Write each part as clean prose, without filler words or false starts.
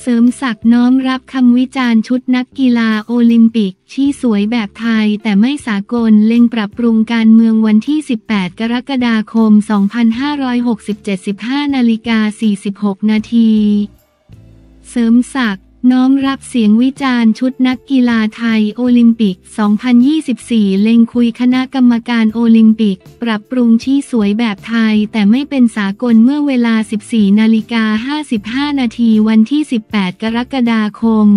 เสริมศักดิ์น้อมรับคำวิจารณ์ชุดนักกีฬาโอลิมปิกที่สวยแบบไทยแต่ไม่สากลเล็งปรับปรุงการเมืองวันที่ 18 กรกฎาคม 2567 15:46 นาทีเสริมศักดิ์น้อมรับเสียงวิจารณ์ชุดนักกีฬาไทยโอลิมปิก 2024 เล็งคุยคณะกรรมการโอลิมปิกปรับปรุงที่สวยแบบไทยแต่ไม่เป็นสากลเมื่อเวลา 14:55 นาทีวันที่ 18 กรกฎาคม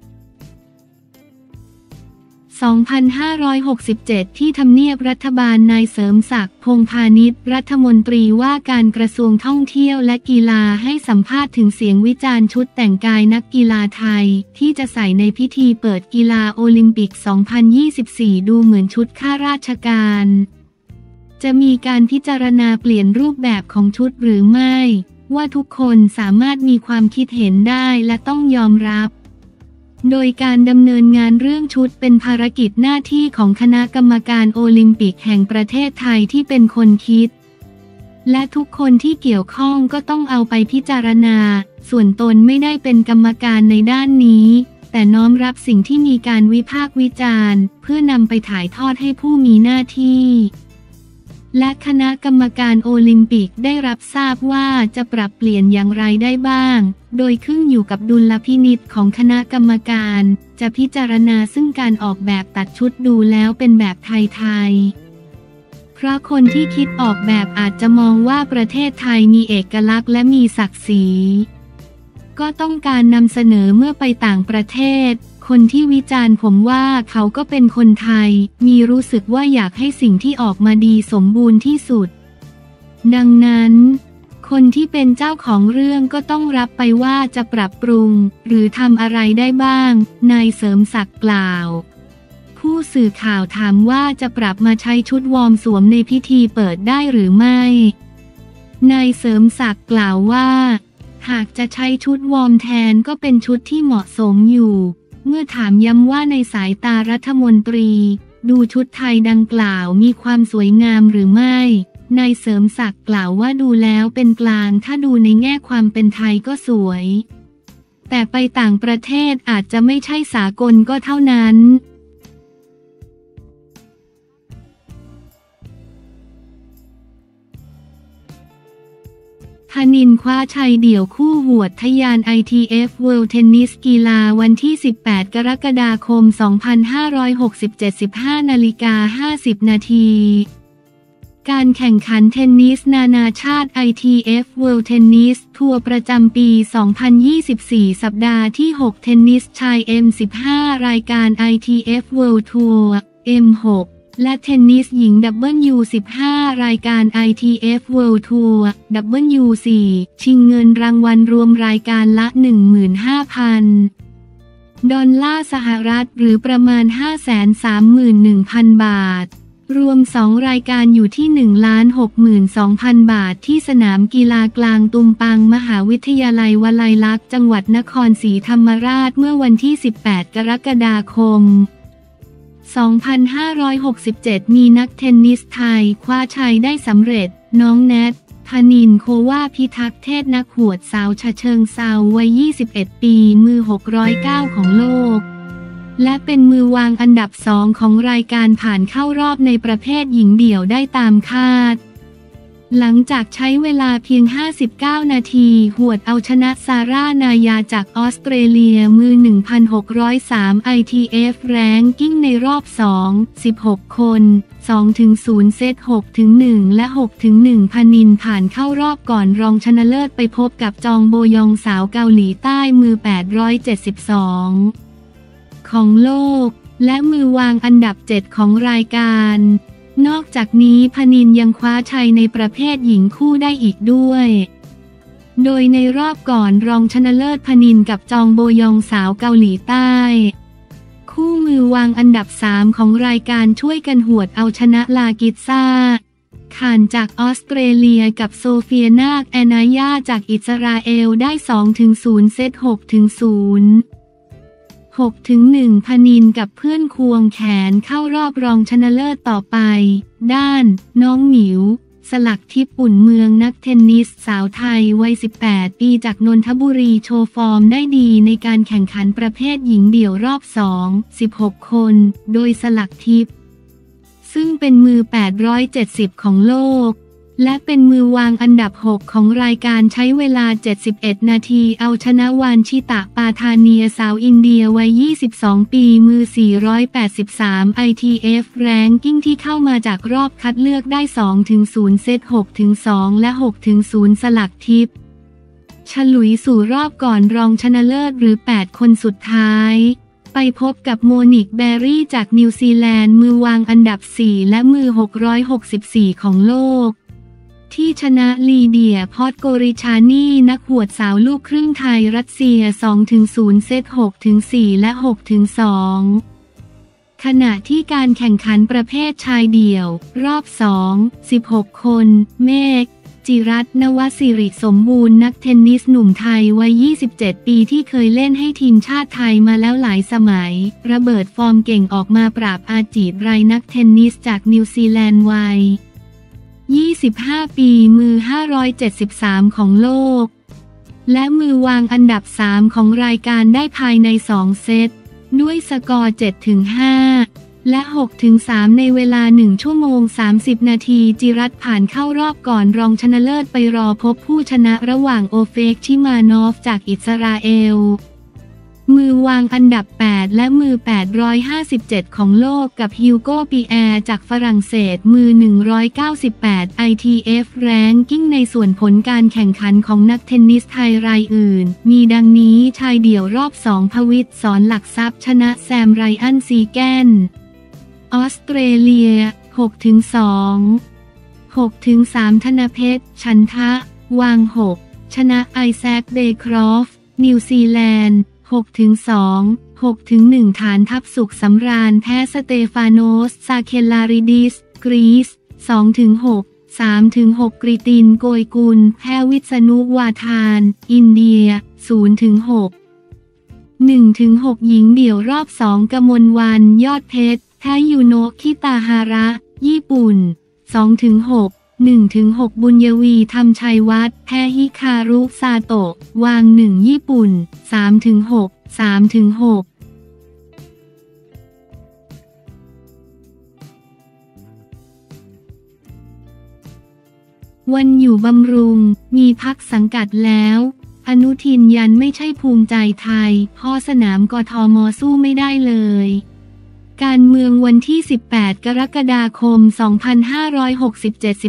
2567 ที่ทำเนียบรัฐบาลนายเสริมศักดิ์ พงษ์พานิชรัฐมนตรีว่าการกระทรวงท่องเที่ยวและกีฬาให้สัมภาษณ์ถึงเสียงวิจารณ์ชุดแต่งกายนักกีฬาไทยที่จะใส่ในพิธีเปิดกีฬาโอลิมปิก 2024 ดูเหมือนชุดข้าราชการจะมีการพิจารณาเปลี่ยนรูปแบบของชุดหรือไม่ว่าทุกคนสามารถมีความคิดเห็นได้และต้องยอมรับโดยการดำเนินงานเรื่องชุดเป็นภารกิจหน้าที่ของคณะกรรมการโอลิมปิกแห่งประเทศไทยที่เป็นคนคิดและทุกคนที่เกี่ยวข้องก็ต้องเอาไปพิจารณาส่วนตนไม่ได้เป็นกรรมการในด้านนี้แต่น้อมรับสิ่งที่มีการวิพากษ์วิจารณ์เพื่อนำไปถ่ายทอดให้ผู้มีหน้าที่และคณะกรรมการโอลิมปิกได้รับทราบว่าจะปรับเปลี่ยนอย่างไรได้บ้างโดยขึ้นอยู่กับดุลพินิจของคณะกรรมการจะพิจารณาซึ่งการออกแบบตัดชุดดูแล้วเป็นแบบไทยๆเพราะคนที่คิดออกแบบอาจจะมองว่าประเทศไทยมีเอกลักษณ์และมีศักดิ์ศรีก็ต้องการนำเสนอเมื่อไปต่างประเทศคนที่วิจารณ์ผมว่าเขาก็เป็นคนไทยมีรู้สึกว่าอยากให้สิ่งที่ออกมาดีสมบูรณ์ที่สุดดังนั้นคนที่เป็นเจ้าของเรื่องก็ต้องรับไปว่าจะปรับปรุงหรือทำอะไรได้บ้างนายเสริมศักดิ์กล่าวผู้สื่อข่าวถามว่าจะปรับมาใช้ชุดวอร์มสวมในพิธีเปิดได้หรือไม่นายเสริมศักดิ์กล่าวว่าหากจะใช้ชุดวอร์มแทนก็เป็นชุดที่เหมาะสมอยู่เมื่อถามย้ำว่าในสายตารัฐมนตรีดูชุดไทยดังกล่าวมีความสวยงามหรือไม่นายเสริมศักดิ์กล่าวว่าดูแล้วเป็นกลางถ้าดูในแง่ความเป็นไทยก็สวยแต่ไปต่างประเทศอาจจะไม่ใช่สากลก็เท่านั้นธนินทร์คว้าชัยเดี่ยวคู่หวดทะยาน ITF World Tennis กีฬาวันที่ 18 กรกฎาคม 2567 15:50 นาทีการแข่งขันเทนนิสนานาชาติ ITF World Tennis ทัวร์ประจำปี 2024 สัปดาห์ที่ 6 เทนนิสชาย M15 รายการ ITF World Tour M6และเทนนิสหญิง W15 รายการ ITF World Tour W4 ชิงเงินรางวัลรวมรายการละ 15,000 ดอลลาร์สหรัฐหรือประมาณ 531,000 บาทรวม2รายการอยู่ที่ 1,62,000 บาทที่สนามกีฬากลางตุมปังมหาวิทยาลัยวลัยลักษณ์จังหวัดนครศรีธรรมราชเมื่อวันที่ 18 กรกฎาคม2567 มีนักเทนนิสไทยคว้าชัยได้สำเร็จน้องแนทธนินทร์ โควาพิทักษ์เทศนักหวดสาวฉะเชิงเทราวัย 21 ปีมือ 609 ของโลกและเป็นมือวางอันดับ 2 ของรายการผ่านเข้ารอบในประเภทหญิงเดี่ยวได้ตามคาดหลังจากใช้เวลาเพียง 59 นาทีหวดเอาชนะซาร่านายาจากออสเตรเลียมือ 1,603 ITF แรงกิ้งในรอบ 2 16 คน 2-0 เซต 6-1 และ 6-1 พนินผ่านเข้ารอบก่อนรองชนะเลิศไปพบกับจองโบยองสาวเกาหลีใต้มือ 872 ของโลกและมือวางอันดับ 7 ของรายการนอกจากนี้พนินยังคว้าชัยในประเภทหญิงคู่ได้อีกด้วยโดยในรอบก่อนรองชนะเลิศพนินกับจองโบยองสาวเกาหลีใต้คู่มือวางอันดับ 3 ของรายการช่วยกันหวดเอาชนะลากิซ่าขานจากออสเตรเลียกับโซเฟียนาคแอนายาจากอิสราเอลได้ 2-0 เซต 6-06-1 พนินกับเพื่อนควงแขนเข้ารอบรองชนะเลิศต่อไปด้านน้องหมิวสลักทิพย์อุ่นเมืองนักเทนนิสสาวไทยวัย 18 ปีจากนนทบุรีโชว์ฟอร์มได้ดีในการแข่งขันประเภทหญิงเดี่ยวรอบ 2 16 คน โดยสลักทิพย์ซึ่งเป็นมือ 870 ของโลกและเป็นมือวางอันดับ 6 ของรายการใช้เวลา 71 นาทีเอาชนะวานชิตะปาธาเนียสาวอินเดียวัย 22 ปีมือ 483 ITF Ranking ที่เข้ามาจากรอบคัดเลือกได้ 2-0 เซต 6-2 และ 6-0 สลักทิพย์ฉลุยสู่รอบก่อนรองชนะเลิศหรือ 8 คนสุดท้ายไปพบกับโมนิกแบรี่จากนิวซีแลนด์มือวางอันดับ 4 และมือ 664 ของโลกที่ชนะลีเดียพอตโกริชานีนักหวดสาวลูกครึ่งไทยรัสเซีย 2-0 เซต 6-4 และ 6-2 ขณะที่การแข่งขันประเภทชายเดี่ยวรอบ 2 16 คนเมฆจิรัตน์ นวสิริสมบูรณ์นักเทนนิสหนุ่มไทยวัย 27 ปีที่เคยเล่นให้ทีมชาติไทยมาแล้วหลายสมัยระเบิดฟอร์มเก่งออกมาปราบอาจีตไรนักเทนนิสจากนิวซีแลนด์วัย25 ปีมือ 573 ของโลกและมือวางอันดับ 3 ของรายการได้ภายใน 2 เซตด้วยสกอร์ 7-5 และ 6-3 ในเวลา 1 ชั่วโมง 30 นาทีจิรัตน์ผ่านเข้ารอบก่อนรองชนะเลิศไปรอพบผู้ชนะระหว่างโอเฟกชิมานอฟจากอิสราเอลมือวางอันดับ 8 และมือ 857 ของโลกกับฮิวโกปีแอร์จากฝรั่งเศสมือ 198 ITF Ranking ในส่วนผลการแข่งขันของนักเทนนิสไทยรายอื่นมีดังนี้ชายเดี่ยวรอบ 2 ภวิตร สอนหลักทรัพย์ชนะแซมไรอันซีแกนออสเตรเลีย 6-2 6-3 ธนเพชร ฉันทะ วาง 6 ชนะไอแซค เดย์ครอฟต์นิวซีแลนด์6-2 6-1 ฐานทัพสุขสำราญแพ้สเตฟานโนส ซาเคลาริดิส กรีซ 2-6 3-6 กริติน โกยกุลแพ้วิษณุ วาทาน อินเดีย 0-6 1-6 หญิงเดี่ยวรอบ 2 กมลวรรณ ยอดเพชรแพ้ยูโนะ คิตาฮาระ ญี่ปุ่น 2-6 1-6 บุญยวีธรรมชัยวัฒน์แพ้ฮิคารุ ซาโตะ วาง 1 ญี่ปุ่น 3-6 3-6 วันอยู่บำรุงมีพักสังกัดแล้วอนุทินยันไม่ใช่ภูมิใจไทยพ่อสนามกทม.สู้ไม่ได้เลยการเมืองวันที่ 18 กรกฎาคม 2567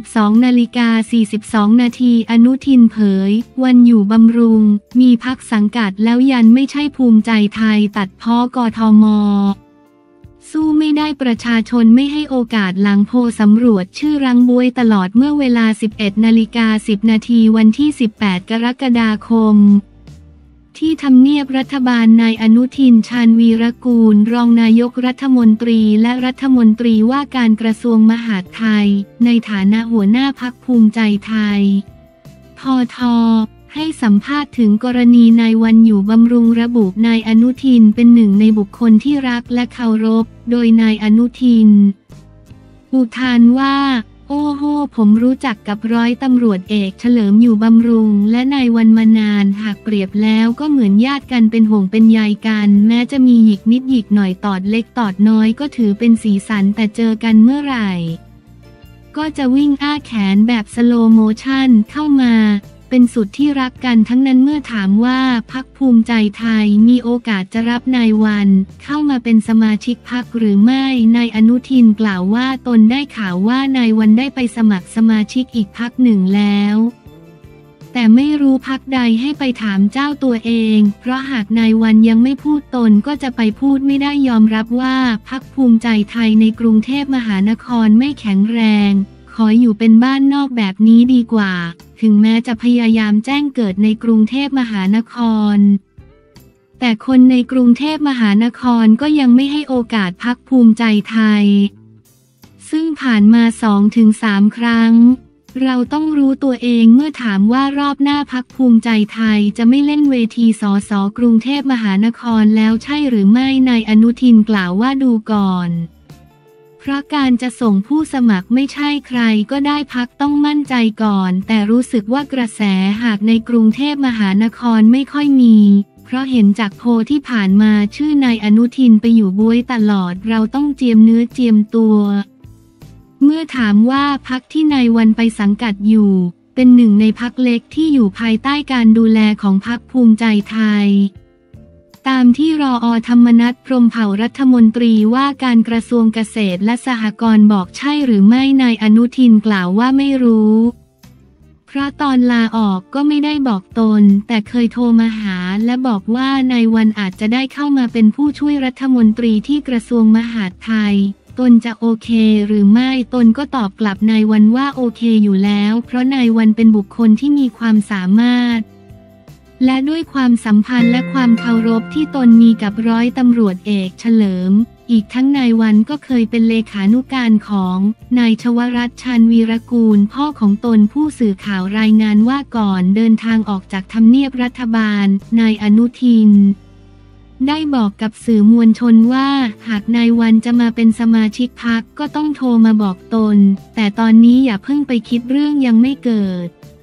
12:42 นาทีอนุทินเผยวันอยู่บำรุงมีพรรคสังกัดแล้วยันไม่ใช่ภูมิใจไทยตัดพ้อกทม.สู้ไม่ได้ประชาชนไม่ให้โอกาสหลังโพลสำรวจชื่อรังบวยตลอดเมื่อเวลา 11:10 นาทีวันที่ 18 กรกฎาคมที่ทำเนียบรัฐบาลนายอนุทิน ชาญวีรกูลรองนายกรัฐมนตรีและรัฐมนตรีว่าการกระทรวงมหาดไทยในฐานะหัวหน้าพรรคภูมิใจไทยพท.ให้สัมภาษณ์ถึงกรณีนายวันอยู่บำรุงระบุนายอนุทินเป็นหนึ่งในบุคคลที่รักและเคารพโดยนายอนุทินอุทานว่าโอ้โหผมรู้จักกับร้อยตำรวจเอกเฉลิมอยู่บำรุงและนายวันมานานหากเปรียบแล้วก็เหมือนญาติกันเป็นห่วงเป็นใยกันแม้จะมีหยิกนิดหยิกหน่อยตอดเล็กตอดน้อยก็ถือเป็นสีสันแต่เจอกันเมื่อไหร่ก็จะวิ่งอ้าแขนแบบสโลโมชั่นเข้ามาเป็นสุดที่รักกันทั้งนั้นเมื่อถามว่าพรรคภูมิใจไทยมีโอกาสจะรับนายวันเข้ามาเป็นสมาชิกพรรคหรือไม่นายอนุทินกล่าวว่าตนได้ข่าวว่านายวันได้ไปสมัครสมาชิกอีกพรรคหนึ่งแล้วแต่ไม่รู้พรรคใดให้ไปถามเจ้าตัวเองเพราะหากนายวันยังไม่พูดตนก็จะไปพูดไม่ได้ยอมรับว่าพรรคภูมิใจไทยในกรุงเทพมหานครไม่แข็งแรงขออยู่เป็นบ้านนอกแบบนี้ดีกว่าถึงแม้จะพยายามแจ้งเกิดในกรุงเทพมหานครแต่คนในกรุงเทพมหานครก็ยังไม่ให้โอกาสพรรคภูมิใจไทยซึ่งผ่านมา 2-3 ครั้งเราต้องรู้ตัวเองเมื่อถามว่ารอบหน้าพรรคภูมิใจไทยจะไม่เล่นเวทีสส.กรุงเทพมหานครแล้วใช่หรือไม่นายอนุทินกล่าวว่าดูก่อนเพราะการจะส่งผู้สมัครไม่ใช่ใครก็ได้พรรคต้องมั่นใจก่อนแต่รู้สึกว่ากระแสหากในกรุงเทพมหานครไม่ค่อยมีเพราะเห็นจากโพลที่ผ่านมาชื่อนายอนุทินไปอยู่บ๊วยตลอดเราต้องเจียมเนื้อเจียมตัวเมื่อถามว่าพรรคที่นายวันไปสังกัดอยู่เป็นหนึ่งในพรรคเล็กที่อยู่ภายใต้การดูแลของพรรคภูมิใจไทยตามที่รอ.ธรรมนัส พรหมเผ่ารัฐมนตรีว่าการกระทรวงเกษตรและสหกรณ์บอกใช่หรือไม่นายอนุทินกล่าวว่าไม่รู้เพราะตอนลาออกก็ไม่ได้บอกตนแต่เคยโทรมาหาและบอกว่านายวันอาจจะได้เข้ามาเป็นผู้ช่วยรัฐมนตรีที่กระทรวงมหาดไทยตนจะโอเคหรือไม่ตนก็ตอบกลับนายวันว่าโอเคอยู่แล้วเพราะนายวันเป็นบุคคลที่มีความสามารถและด้วยความสัมพันธ์และความเคารพที่ตนมีกับร้อยตำรวจเอกเฉลิมอีกทั้งนายวันก็เคยเป็นเลขานุการของนายชวรัตน์ ชาญวีรกูลพ่อของตนผู้สื่อข่าวรายงานว่าก่อนเดินทางออกจากทำเนียบรัฐบาลนายอนุทินได้บอกกับสื่อมวลชนว่าหากนายวันจะมาเป็นสมาชิกพรรคก็ต้องโทรมาบอกตนแต่ตอนนี้อย่าเพิ่งไปคิดเรื่องยังไม่เกิด